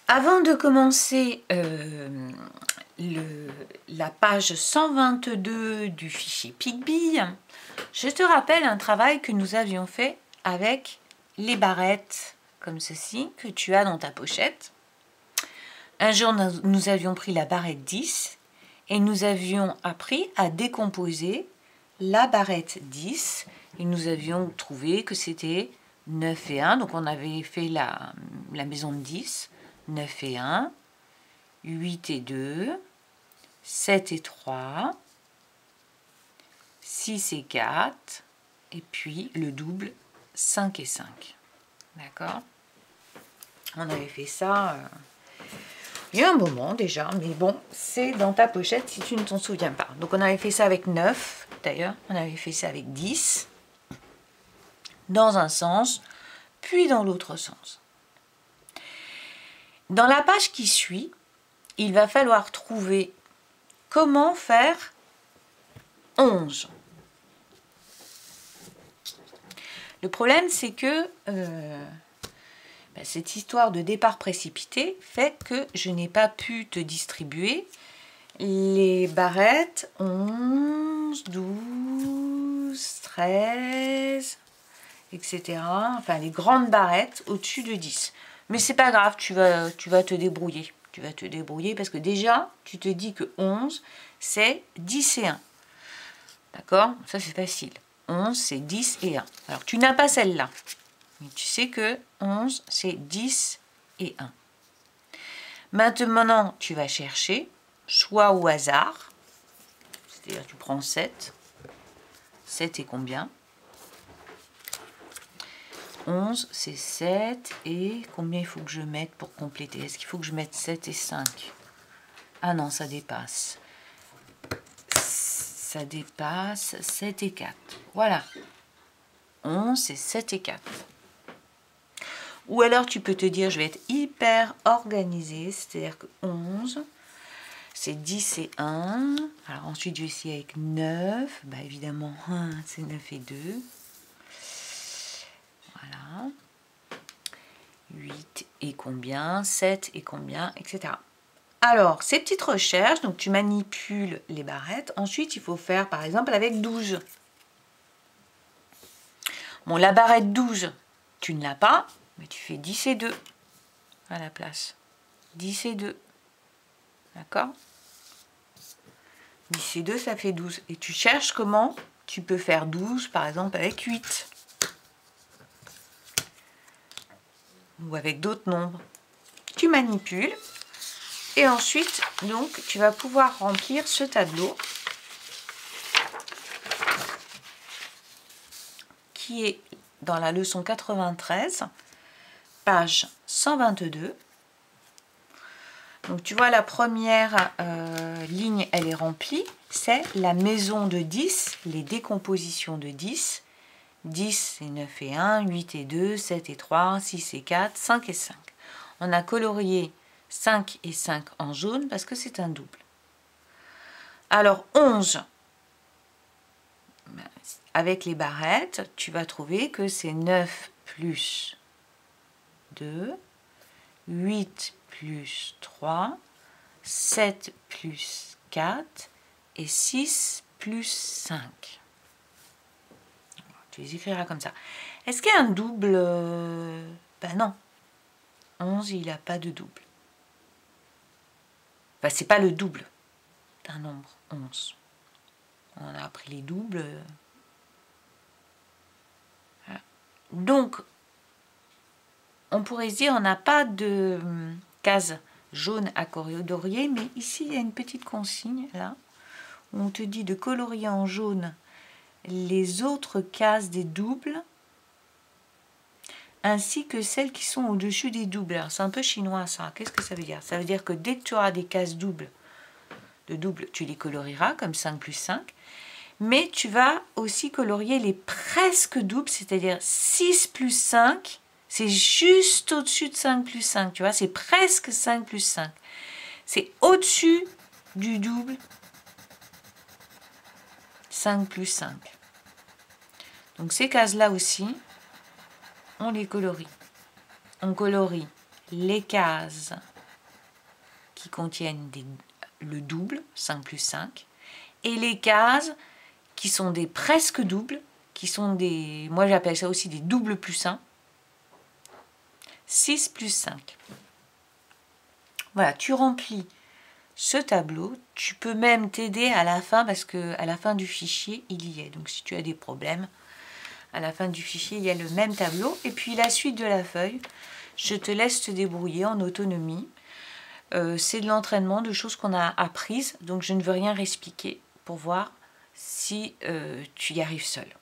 Avant de commencer la page 122 du fichier Picbee, je te rappelle un travail que nous avions fait avec les barrettes comme ceci que tu as dans ta pochette. Un jour, nous avions pris la barrette 10 et nous avions appris à décomposer la barrette 10 et nous avions trouvé que c'était 9 et 1. Donc on avait fait la maison de 10, 9 et 1, 8 et 2, 7 et 3, 6 et 4, et puis le double 5 et 5. D'accord? On avait fait ça il y a un moment déjà, mais bon, c'est dans ta pochette si tu ne t'en souviens pas. Donc on avait fait ça avec 9, d'ailleurs, on avait fait ça avec 10, dans un sens, puis dans l'autre sens. Dans la page qui suit, il va falloir trouver comment faire 11. Le problème, c'est que cette histoire de départ précipité fait que je n'ai pas pu te distribuer les barrettes 11, 12, 13, etc. Enfin, les grandes barrettes au-dessus de 10. Mais c'est pas grave, tu vas te débrouiller. Tu vas te débrouiller parce que déjà, tu te dis que 11, c'est 10 et 1. D'accord? Ça, c'est facile. 11, c'est 10 et 1. Alors, tu n'as pas celle-là. Mais tu sais que 11, c'est 10 et 1. Maintenant, tu vas chercher, soit au hasard, c'est-à-dire tu prends 7. 7 est combien? 11, c'est 7 et combien il faut que je mette pour compléter? Est-ce qu'il faut que je mette 7 et 5? Ah non, ça dépasse. Ça dépasse 7 et 4. Voilà. 11, c'est 7 et 4. Ou alors tu peux te dire, je vais être hyper organisée, c'est-à-dire que 11, c'est 10 et 1. Alors ensuite, je vais essayer avec 9. Bah, évidemment, 1, c'est 9 et 2. Voilà. 8 et combien? 7 et combien? Etc. Alors, ces petites recherches, donc tu manipules les barrettes. Ensuite, il faut faire, par exemple, avec 12. Bon, la barrette 12, tu ne l'as pas, mais tu fais 10 et 2 à la place. 10 et 2. D'accord? 10 et 2, ça fait 12. Et tu cherches comment tu peux faire 12, par exemple, avec 8. Ou avec d'autres nombres. Tu manipules. Et ensuite, donc, tu vas pouvoir remplir ce tableau qui est dans la leçon 93, page 122. Donc, tu vois, la première ligne, elle est remplie. C'est la maison de 10, les décompositions de 10. 10 c'est 9 et 1, 8 et 2, 7 et 3, 6 et 4, 5 et 5. On a colorié 5 et 5 en jaune parce que c'est un double. Alors 11, avec les barrettes, tu vas trouver que c'est 9 plus 2, 8 plus 3, 7 plus 4 et 6 plus 5. Tu les écriras comme ça. Est-ce qu'il y a un double? Ben non. 11, il n'a pas de double. Enfin, c'est pas le double d'un nombre 11. On a appris les doubles. Voilà. Donc, on pourrait se dire, on n'a pas de case jaune à colorier, mais ici, il y a une petite consigne, là, où on te dit de colorier en jaune les autres cases des doubles, ainsi que celles qui sont au-dessus des doubles. Alors, c'est un peu chinois, ça. Qu'est-ce que ça veut dire? Ça veut dire que dès que tu auras des cases doubles, tu les colorieras, comme 5 plus 5, mais tu vas aussi colorier les presque doubles, c'est-à-dire 6 plus 5, c'est juste au-dessus de 5 plus 5, tu vois, c'est presque 5 plus 5. C'est au-dessus du double 5 plus 5. Donc ces cases-là aussi, on les colorie. On colorie les cases qui contiennent le double, 5 plus 5, et les cases qui sont des presque doubles, qui sont des, moi j'appelle ça aussi des doubles plus 1, 6 plus 5. Voilà, tu remplis ce tableau. Tu peux même t'aider à la fin, parce que à la fin du fichier, il y est. Donc si tu as des problèmes, à la fin du fichier, il y a le même tableau. Et puis la suite de la feuille, je te laisse te débrouiller en autonomie. C'est de l'entraînement, de choses qu'on a apprises. Donc je ne veux rien réexpliquer pour voir si tu y arrives seul.